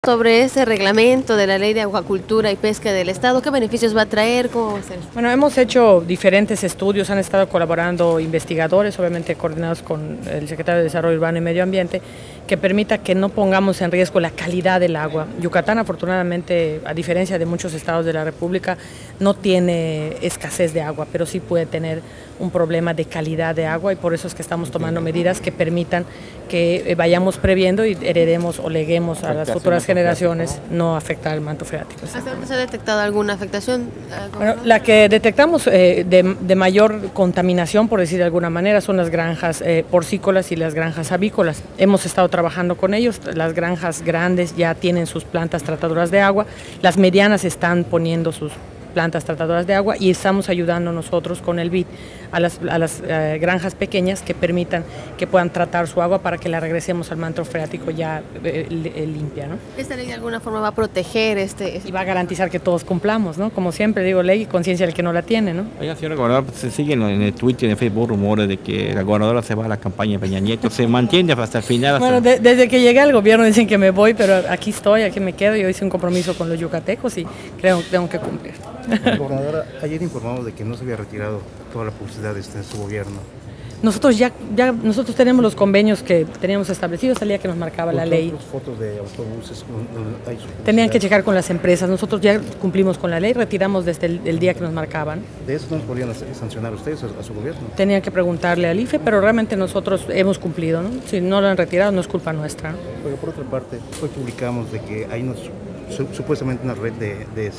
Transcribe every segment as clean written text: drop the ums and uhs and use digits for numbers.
Sobre ese reglamento de la Ley de Acuacultura y Pesca del Estado, ¿qué beneficios va a traer? ¿Cómo va a ser? Bueno, hemos hecho diferentes estudios, han estado colaborando investigadores, obviamente coordinados con el Secretario de Desarrollo Urbano y Medio Ambiente, que permita que no pongamos en riesgo la calidad del agua. Yucatán, afortunadamente, a diferencia de muchos estados de la República, no tiene escasez de agua, pero sí puede tener un problema de calidad de agua y por eso es que estamos tomando medidas que permitan que vayamos previendo y heredemos o leguemos a las futuras generaciones no afectar el manto freático. ¿Hasta ahora se ha detectado alguna afectación? Bueno, la que detectamos de mayor contaminación, por decir de alguna manera, son las granjas porcícolas y las granjas avícolas. Hemos estado trabajando con ellos, las granjas grandes ya tienen sus plantas tratadoras de agua, las medianas están poniendo sus plantas tratadoras de agua y estamos ayudando nosotros con el BID a las granjas pequeñas que permitan que puedan tratar su agua para que la regresemos al manto freático ya limpia, ¿no? ¿Esta ley de alguna forma va a proteger y va a garantizar que todos cumplamos, ¿no? Como siempre digo, ley y conciencia del que no la tiene, ¿no? Oiga, señor gobernador, se siguen en el Twitter y en el Facebook rumores de que la gobernadora se va a la campaña de Peña Nieto. ¿Se mantiene hasta el final? Bueno, desde que llegué al gobierno dicen que me voy, pero aquí estoy, aquí me quedo. Yo hice un compromiso con los yucatecos y creo que tengo que cumplir. Gobernadora, ayer informamos de que no se había retirado toda la publicidad de su gobierno. Nosotros nosotros tenemos los convenios que teníamos establecidos el día que nos marcaba la ley. Las fotos de autobuses donde hay su publicidad. Tenían que checar con las empresas. Nosotros ya cumplimos con la ley, retiramos desde el día que nos marcaban. ¿De eso no podrían sancionar ustedes a su gobierno? Tenían que preguntarle al IFE, pero realmente nosotros hemos cumplido, ¿no? Si no lo han retirado no es culpa nuestra, ¿no? Pero por otra parte, hoy publicamos de que hay supuestamente una red de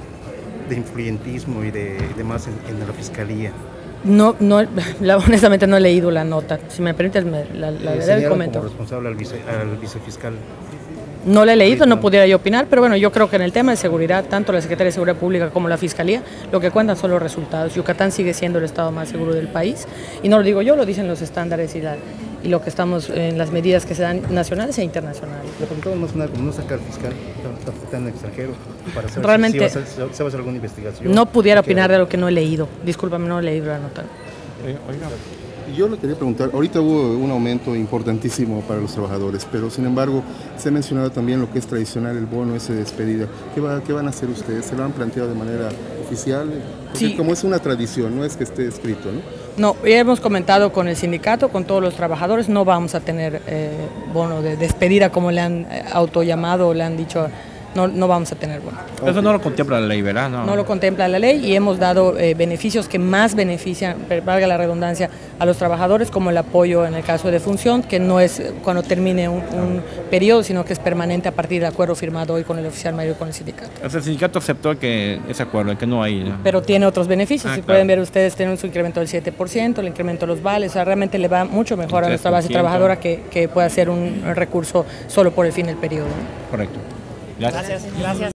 influyentismo y de demás en la fiscalía. No, honestamente no he leído la nota. Si me permites, la leeré el comentario. Como responsable al vicefiscal. No la he leído, no pudiera yo opinar, pero bueno, yo creo que en el tema de seguridad, tanto la Secretaría de Seguridad Pública como la Fiscalía, lo que cuentan son los resultados. Yucatán sigue siendo el estado más seguro del país, y no lo digo yo, lo dicen los estándares y lo que estamos en las medidas que se dan nacionales e internacionales. Le preguntamos más nada, como no saca el fiscal, está en el extranjero, para saber realmente, si se va a hacer alguna investigación. No pudiera opinar de lo que no he leído, discúlpame, no he leído la nota. Oiga. Yo le quería preguntar, ahorita hubo un aumento importantísimo para los trabajadores, pero sin embargo se ha mencionado también lo que es tradicional, el bono ese de despedida. ¿Qué van a hacer ustedes? ¿Se lo han planteado de manera oficial? Porque sí, como es una tradición, no es que esté escrito, ¿no? No, ya hemos comentado con el sindicato, con todos los trabajadores, no vamos a tener bono de despedida como le han autollamado o le han dicho. No vamos a tener bono. Eso no lo contempla la ley, ¿verdad? No lo contempla la ley y hemos dado beneficios que más benefician, valga la redundancia, a los trabajadores, como el apoyo en el caso de función, que no es cuando termine un periodo, sino que es permanente a partir del acuerdo firmado hoy con el oficial mayor y con el sindicato. O sea, el sindicato aceptó ese acuerdo, que no hay, ¿no? Pero tiene otros beneficios, si claro. Pueden ver ustedes, tienen su incremento del 7%, el incremento de los vales, o sea, realmente le va mucho mejor a nuestra base trabajadora que pueda ser un recurso solo por el fin del periodo, ¿no? Correcto. Gracias.